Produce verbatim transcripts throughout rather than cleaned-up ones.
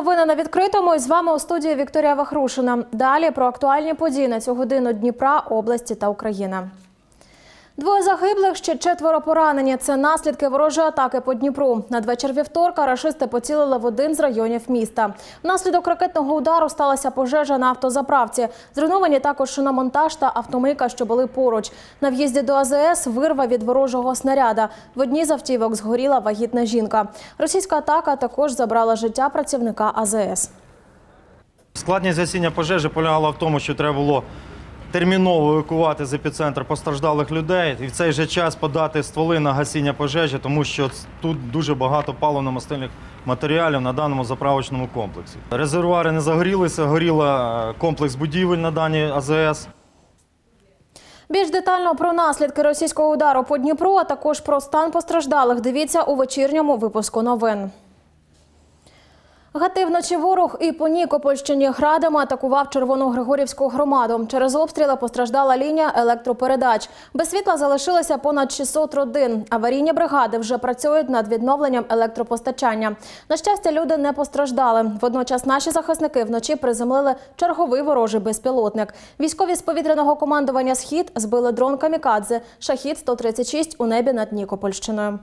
новини на відкритому. І з вами у студії Вікторія Вахрушина. Далі про актуальні події на цю годину Дніпра, області та України. Двоє загиблих, ще четверо поранені. Це наслідки ворожої атаки по Дніпру. Надвечір вівторка рашисти поцілили в один з районів міста. Внаслідок ракетного удару сталася пожежа на автозаправці. Зруйновані також шиномонтаж та автомийка, що були поруч. На в'їзді до А Зе Ес вирва від ворожого снаряда. В одній з автівок згоріла вагітна жінка. Російська атака також забрала життя працівника А Зе Ес. Складність гасіння пожежі полягала в тому, що треба було терміново евакувати з епіцентру постраждалих людей і в цей же час подати стволи на гасіння пожежі, тому що тут дуже багато паливно-мастильних матеріалів на даному заправочному комплексі. Резервуари не загорілися, горіла комплекс будівель на даній А Зе Ес. Більш детально про наслідки російського удару по Дніпру, а також про стан постраждалих дивіться у вечірньому випуску новин. Гатив вночі ворог і по Нікопольщині градами атакував Червоногригорівську громаду. Через обстріли постраждала лінія електропередач. Без світла залишилося понад шістсот родин. Аварійні бригади вже працюють над відновленням електропостачання. На щастя, люди не постраждали. Водночас наші захисники вночі приземлили черговий ворожий безпілотник. Військові з повітряного командування «Схід» збили дрон «Камікадзе» «Шахід сто тридцять шість» у небі над Нікопольщиною.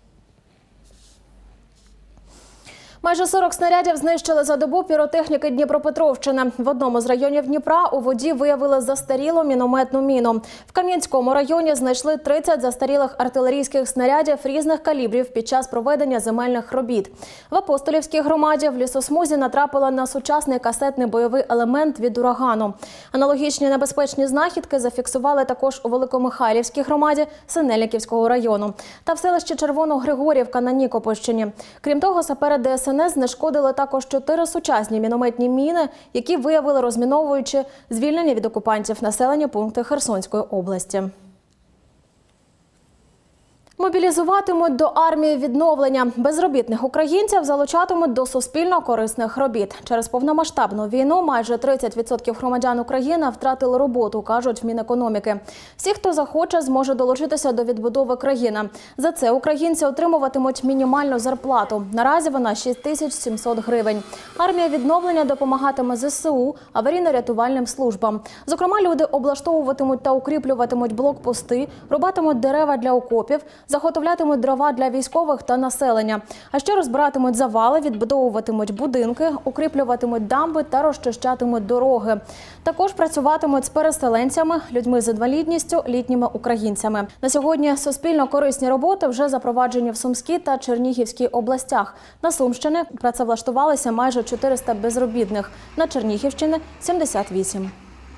Майже сорок снарядів знищили за добу піротехніки Дніпропетровщини. В одному з районів Дніпра у воді виявили застарілу мінометну міну. В Кам'янському районі знайшли тридцять застарілих артилерійських снарядів різних калібрів під час проведення земельних робіт. В Апостолівській громаді в лісосмузі натрапили на сучасний касетний бойовий елемент від урагану. Аналогічні небезпечні знахідки зафіксували також у Великомихайлівській громаді Синельниківського району та в селищі Червоногригорівка на Нікопольщині. Крім того, сапери Де Ес Ен Ес знешкодили також чотири сучасні мінометні міни, які виявили, розміновуючи звільнені від окупантів населені пункти Херсонської області. Мобілізуватимуть до армії відновлення. Безробітних українців залучатимуть до суспільно-корисних робіт. Через повномасштабну війну майже тридцять відсотків громадян України втратили роботу, кажуть в Мінекономіки. Всі, хто захоче, зможе долучитися до відбудови країни. За це українці отримуватимуть мінімальну зарплату. Наразі вона шість тисяч сімсот гривень. Армія відновлення допомагатиме Зе Се У, аварійно-рятувальним службам. Зокрема, люди облаштовуватимуть та укріплюватимуть блокпости, рубатимуть дерева для окопів, заготовлятимуть дрова для військових та населення. А ще розбиратимуть завали, відбудовуватимуть будинки, укріплюватимуть дамби та розчищатимуть дороги. Також працюватимуть з переселенцями, людьми з інвалідністю, літніми українцями. На сьогодні суспільно-корисні роботи вже запроваджені в Сумській та Чернігівській областях. На Сумщині працевлаштувалися майже чотириста безробітних, на Чернігівщині – сімдесят вісім.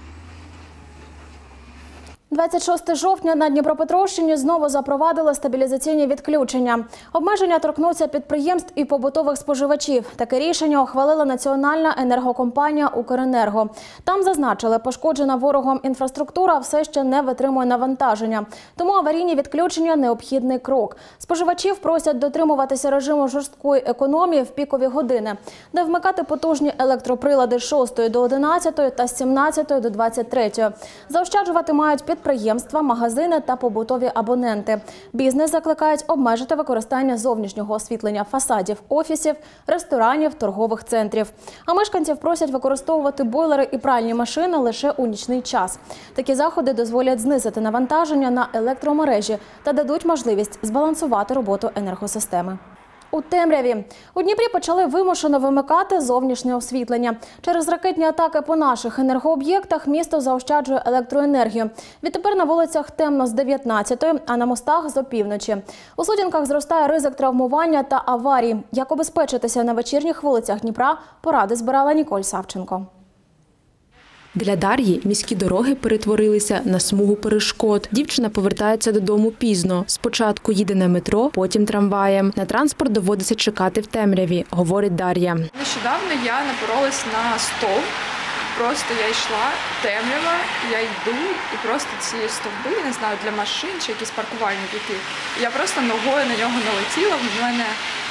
двадцять шостого жовтня на Дніпропетровщині знову запровадили стабілізаційні відключення. Обмеження торкнуться підприємств і побутових споживачів. Таке рішення ухвалила національна енергокомпанія «Укренерго». Там зазначили, пошкоджена ворогом інфраструктура все ще не витримує навантаження. Тому аварійні відключення – необхідний крок. Споживачів просять дотримуватися режиму жорсткої економії в пікові години, де вмикати потужні електроприлади з шостої до одинадцятої та з сімнадцятої до двадцять третьої. Заощаджувати мають підприємства. Підприємства, магазини та побутові абоненти. Бізнес закликають обмежити використання зовнішнього освітлення фасадів офісів, ресторанів, торгових центрів. А мешканців просять використовувати бойлери і пральні машини лише у нічний час. Такі заходи дозволять знизити навантаження на електромережі та дадуть можливість збалансувати роботу енергосистеми. У темряві. У Дніпрі почали вимушено вимикати зовнішнє освітлення. Через ракетні атаки по наших енергооб'єктах місто заощаджує електроенергію. Відтепер на вулицях темно з дев'ятнадцятої, а на мостах – з опівночі. У сутінках зростає ризик травмування та аварій. Як обезпечитися на вечірніх вулицях Дніпра, поради збирала Ніколь Савченко. Для Дар'ї міські дороги перетворилися на смугу перешкод. Дівчина повертається додому пізно. Спочатку їде на метро, потім трамваєм. На транспорт доводиться чекати в темряві, говорить Дар'я. Нещодавно я напоролась на стовп. Просто я йшла, темрява, я йду, і просто ці стовби, не знаю, для машин чи якісь паркувальні які. Я просто ногою на нього налетіла, в мене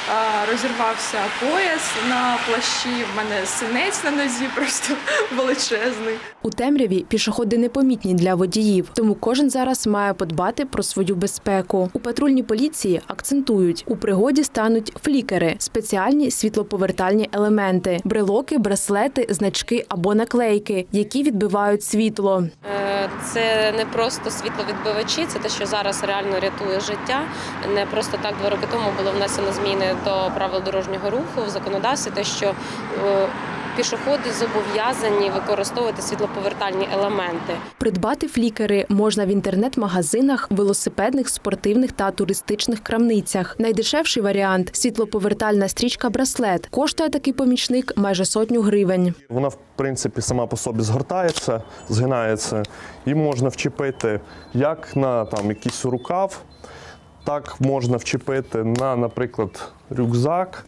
а, розірвався пояс на плащі, в мене синець на нозі просто величезний. У темряві пішоходи непомітні для водіїв, тому кожен зараз має подбати про свою безпеку. У патрульній поліції акцентують, у пригоді стануть флікери – спеціальні світлоповертальні елементи – брелоки, браслети, значки або наклейки, які відбивають світло. Це не просто світловідбивачі, це те, що зараз реально рятує життя. Не просто так два роки тому було внесено зміни до правил дорожнього руху в законодавстві, те, що пішоходи зобов'язані використовувати світлоповертальні елементи. Придбати флікери можна в інтернет-магазинах, велосипедних, спортивних та туристичних крамницях. Найдешевший варіант – світлоповертальна стрічка «Браслет». Коштує такий помічник майже сотню гривень. Вона, в принципі, сама по собі згортається, згинається і можна вчепити як на там, якийсь рукав, так можна вчепити на, наприклад, рюкзак.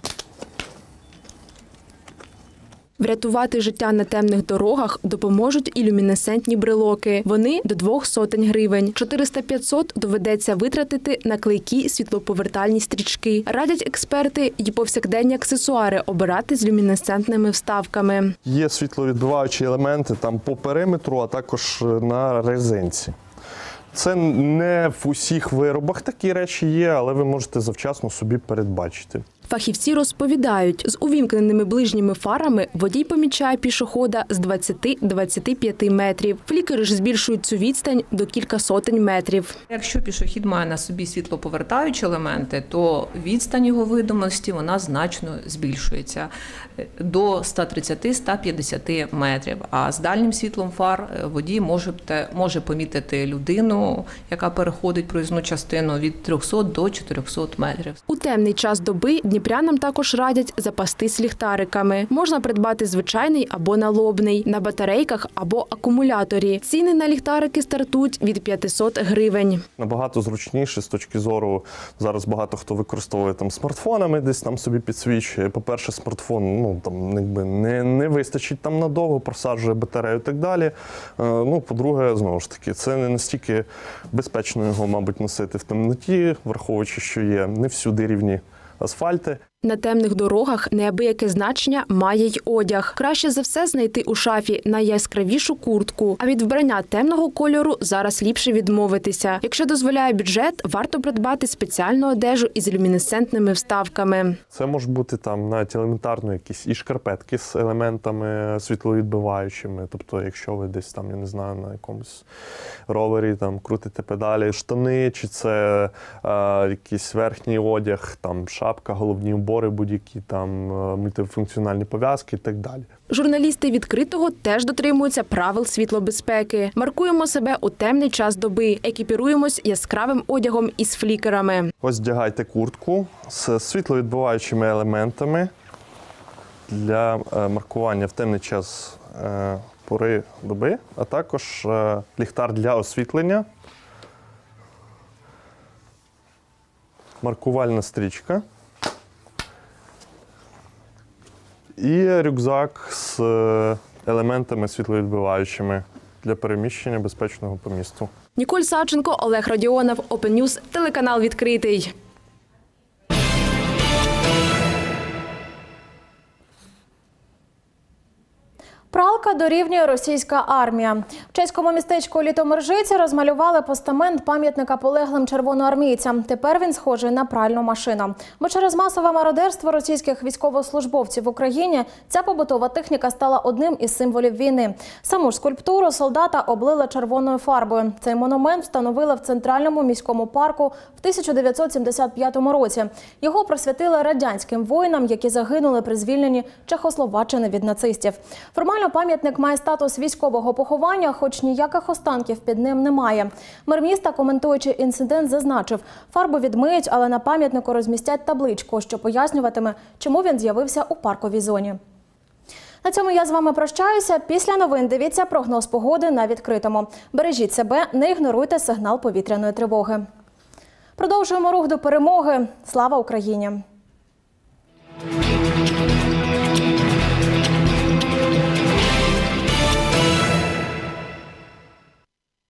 Врятувати життя на темних дорогах допоможуть і люмінесцентні брелоки. Вони до двох сотень гривень. чотириста-п'ятсот доведеться витратити на клейкі світлоповертальні стрічки. Радять експерти і повсякденні аксесуари обирати з люмінесцентними вставками. Є світловідбиваючі елементи там по периметру, а також на резинці. Це не в усіх виробах такі речі є, але ви можете завчасно собі передбачити. Фахівці розповідають, з увімкненими ближніми фарами водій помічає пішохода з двадцяти до двадцяти п'яти метрів. Флікери ж збільшують цю відстань до кілька сотень метрів. Якщо пішохід має на собі світлоповертаючі елементи, то відстань його видимості вона значно збільшується до ста тридцяти до ста п'ятдесяти метрів. А з дальнім світлом фар водій може, може помітити людину, яка переходить проїзну частину від трьохсот до чотирьохсот метрів. У темний час доби дніпрянам також радять запастись ліхтариками. Можна придбати звичайний або налобний, на батарейках або акумуляторі. Ціни на ліхтарики стартують від п'ятисот гривень. Набагато зручніше з точки зору, зараз багато хто використовує там смартфонами, десь там собі підсвічує. По-перше, смартфон ну, там, якби не, не вистачить там надовго, просаджує батарею і так далі. Ну, по-друге, знову ж таки, це не настільки безпечно його, мабуть, носити в темноті, враховуючи, що є не всюди рівні асфальти. На темних дорогах неабияке значення має й одяг. Краще за все знайти у шафі найяскравішу куртку. А від вбрання темного кольору зараз ліпше відмовитися. Якщо дозволяє бюджет, варто придбати спеціальну одежу із люмінесцентними вставками. Це може бути там навіть елементарно якісь і шкарпетки з елементами світловідбиваючими. Тобто, якщо ви десь там, я не знаю, на якомусь ровері там крутите педалі, штани, чи це е, якийсь верхній одяг, там шапка, головні убори, будь-які там мультифункціональні пов'язки і так далі. Журналісти «Відкритого» теж дотримуються правил світлобезпеки. Маркуємо себе у темний час доби, екіпіруємось яскравим одягом із флікерами. Ось вдягайте куртку з світловідбиваючими елементами для маркування в темний час пори доби, а також ліхтар для освітлення, маркувальна стрічка і рюкзак з елементами світловідбиваючими для переміщення безпечного по місту. Ніколь Савченко, Олег Радіонов, Open News, телеканал «Відкритий». Пралка дорівнює російська армія. В чеському містечку Літомиржиці розмалювали постамент пам'ятника полеглим червоноармійцям. Тепер він схожий на пральну машину. Бо через масове мародерство російських військовослужбовців в Україні ця побутова техніка стала одним із символів війни. Саму ж скульптуру солдата облили червоною фарбою. Цей монумент встановили в Центральному міському парку в тисяча дев'ятсот сімдесят п'ятому році. Його присвятили радянським воїнам, які загинули при звільненні Чехословаччини від нацистів. Формально пам'ятник має статус військового поховання, хоч ніяких останків під ним немає. Мер міста, коментуючи інцидент, зазначив, фарбу відмиють, але на пам'ятнику розмістять табличку, що пояснюватиме, чому він з'явився у парковій зоні. На цьому я з вами прощаюся. Після новин дивіться прогноз погоди на відкритому. Бережіть себе, не ігноруйте сигнал повітряної тривоги. Продовжуємо рух до перемоги. Слава Україні!